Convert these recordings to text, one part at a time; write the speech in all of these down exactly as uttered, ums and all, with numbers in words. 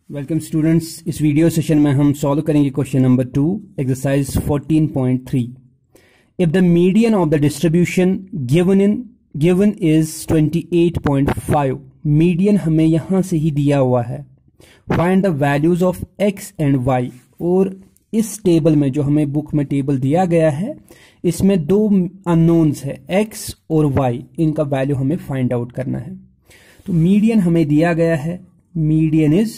Welcome students, इस video session में हम सॉल्व करेंगे question number two, exercise fourteen point three. If the median of the distribution given in given is twenty eight point five, median हमें यहां से ही दिया हुआ है। Find the values of x and y. और इस टेबल में जो हमें बुक में टेबल दिया गया है, इसमें दो अननोन्स है, एक्स और वाई। इनका वैल्यू हमें फाइंड आउट करना है। तो मीडियन हमें दिया गया है, median is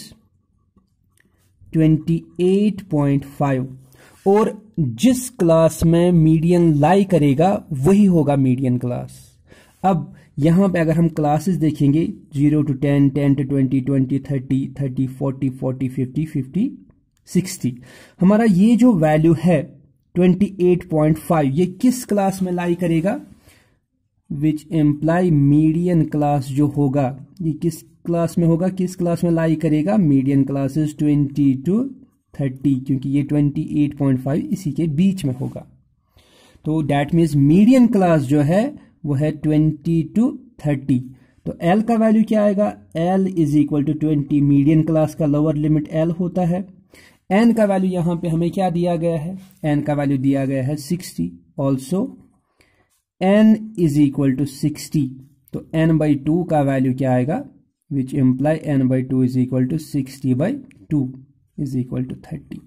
twenty eight point five, और जिस क्लास में मीडियन लाई करेगा वही होगा मीडियन क्लास। अब यहां पे अगर हम क्लासेस देखेंगे, zero to ten, ten to twenty, twenty thirty, thirty forty, forty fifty, fifty sixty, हमारा ये जो वैल्यू है ट्वेंटी एट पॉइंट फाइव, ये किस क्लास में लाई करेगा? विच एम्प्लाई मीडियन क्लास जो होगा, ये किस क्लास में होगा, किस क्लास में लाई करेगा? Median classes twenty to thirty, क्योंकि ये ट्वेंटी एट पॉइंट फाइव इसी के बीच में होगा। तो दैट मीन्स मीडियन क्लास जो है वो है ट्वेंटी टू थर्टी। तो L का वैल्यू क्या आएगा? L is equal to twenty, median class का लोअर लिमिट L होता है। N का वैल्यू यहां पे हमें क्या दिया गया है? N का वैल्यू दिया गया है sixty. Also N is equal to sixty, तो N बाई टू का वैल्यू क्या आएगा? Which imply N by two is equal to sixty by two is equal to thirty.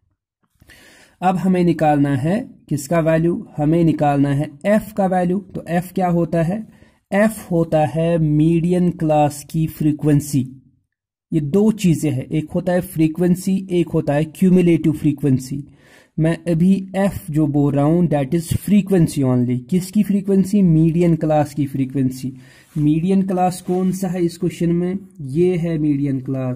अब हमें निकालना है किसका वैल्यू? हमें निकालना है F का वैल्यू। तो F क्या होता है? F होता है मीडियन क्लास की फ्रीक्वेंसी। ये दो चीजें हैं, एक होता है फ्रीक्वेंसी, एक होता है क्यूमुलेटिव फ्रीक्वेंसी। मैं अभी F जो बोल रहा हूं दैट इज फ्रीक्वेंसी ओनली। किसकी फ्रीक्वेंसी? मीडियन क्लास की फ्रीक्वेंसी। मीडियन क्लास कौन सा है इस क्वेश्चन में? ये है मीडियन क्लास,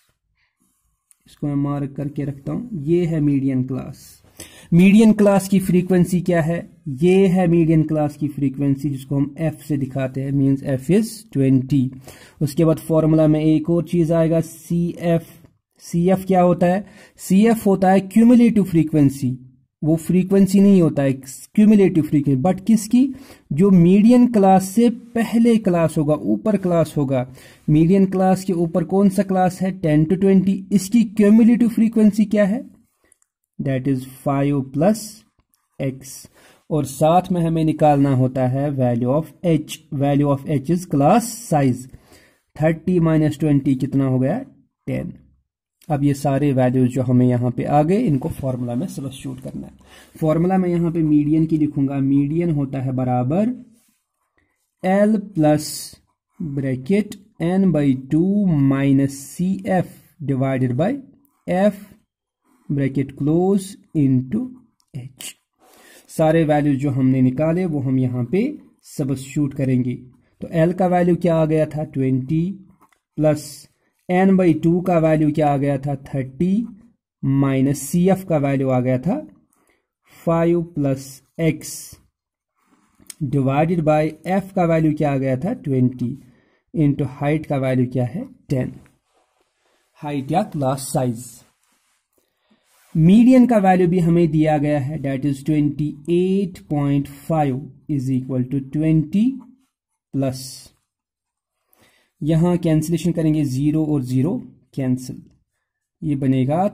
इसको मैं मार्क करके रखता हूं, ये है मीडियन क्लास। मीडियन क्लास की फ्रीक्वेंसी क्या है? ये है मीडियन क्लास की फ्रीक्वेंसी, जिसको हम F से दिखाते हैं, मींस F इज ट्वेंटी। उसके बाद फॉर्मूला में एक और चीज आएगा, सी एफ। सी एफ क्या होता है? सी एफ होता है क्यूमुलेटिव फ्रीक्वेंसी। वो फ्रीक्वेंसी नहीं होता है, क्यूमुलेटिव फ्रीक्वेंसी, बट किसकी? जो मीडियन क्लास से पहले क्लास होगा, ऊपर क्लास होगा। मीडियन क्लास के ऊपर कौन सा क्लास है? Ten to twenty. इसकी क्यूमुलेटिव फ्रीक्वेंसी क्या है? That is five plus x. और साथ में हमें निकालना होता है value of h. Value of h is class size. Thirty minus twenty कितना हो गया? टेन। अब ये सारे वैल्यूज जो हमें यहाँ पे आ गए, इनको फॉर्मूला में सब्स्टिट्यूट करना है। फॉर्मूला में यहाँ पे मीडियन की लिखूंगा, मीडियन होता है बराबर L plus bracket n by two minus c f divided by f bracket close into h. सारे वैल्यूज जो हमने निकाले वो हम यहाँ पे सब्स्टिट्यूट करेंगे। तो L का वैल्यू क्या आ गया था? Twenty, plus n by two का वैल्यू क्या आ गया था? थर्टी, माइनस सी एफ का वैल्यू आ गया था five plus x, divided by f का वैल्यू क्या आ गया था? ट्वेंटी, इंटू हाइट का वैल्यू क्या है? टेन। हाइट या क्लास साइज। मीडियन का वैल्यू भी हमें दिया गया है, that is twenty eight point five is equal to twenty plus, यहां कैंसिलेशन करेंगे, जीरो और जीरो कैंसिल, ये बनेगा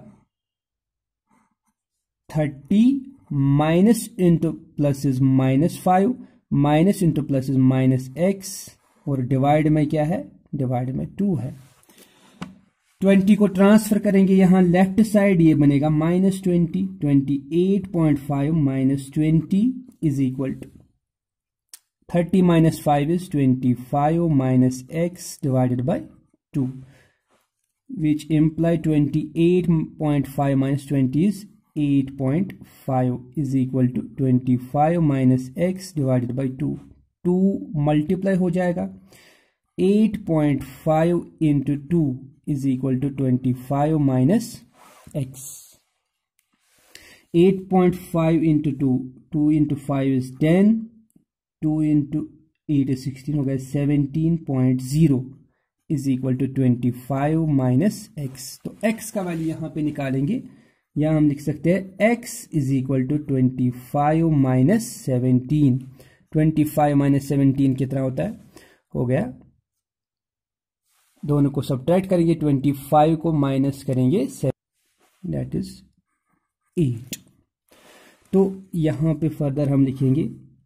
thirty, minus into plus is minus five, minus into plus is minus x, और डिवाइड में क्या है? डिवाइड में टू है। ट्वेंटी को ट्रांसफर करेंगे यहां लेफ्ट साइड, ये बनेगा minus twenty. Twenty eight point five minus twenty is equal to thirty minus five is twenty-five minus x divided by two, which imply twenty-eight point five minus twenty is eight point five is equal to twenty-five minus x divided by two. two multiply हो जाएगा, eight point five into two is equal to twenty-five minus x. eight point five into two, two into five is ten, two into eight is sixteen हो गया, seventeen point zero is equal to twenty five minus x. तो x का value यहाँ पे निकालेंगे, यहाँ हम लिख सकते हैं x is equal to twenty five minus seventeen. Twenty five minus seventeen कितना होता है? हो गया दोनों को सब्ट्रैक्ट करेंगे, ट्वेंटी फाइव को माइनस करेंगे सेवन, दैट इज एट। तो यहां पे फर्दर हम लिखेंगे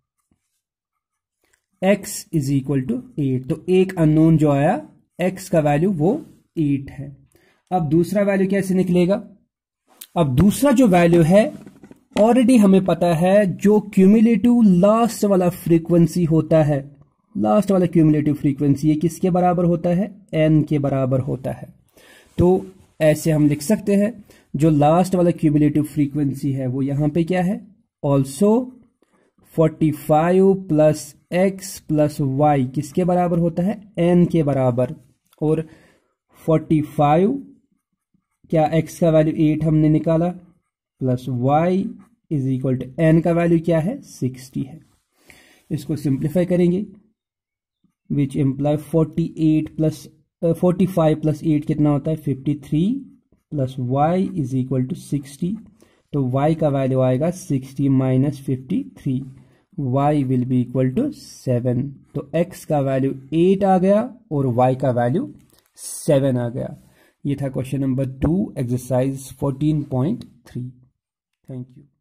x is equal to eight. तो एक अननोन जो आया x का वैल्यू वो एट है। अब दूसरा वैल्यू कैसे निकलेगा? अब दूसरा जो वैल्यू है ऑलरेडी हमें पता है, जो क्यूमुलेटिव लास्ट वाला फ्रीक्वेंसी होता है, लास्ट वाला क्यूमुलेटिव फ्रीक्वेंसी ये किसके बराबर होता है? n के बराबर होता है। तो ऐसे हम लिख सकते हैं, जो लास्ट वाला क्यूमुलेटिव फ्रीक्वेंसी है वो यहां पे क्या है? Also forty five plus x plus y किसके बराबर होता है? n के बराबर। और फोर्टी फाइव क्या x का वैल्यू एट हमने निकाला, plus y is equal to n का वैल्यू क्या है? सिक्सटी है। इसको सिंप्लीफाई करेंगे, which imply forty eight plus forty five plus eight कितना होता है? Fifty three plus y is equal to sixty. तो y का वैल्यू आएगा sixty minus fifty three, y will be equal to seven. तो x का value eight आ गया और y का वैल्यू सेवन आ गया। ये था question number two, exercise fourteen point three. Thank you.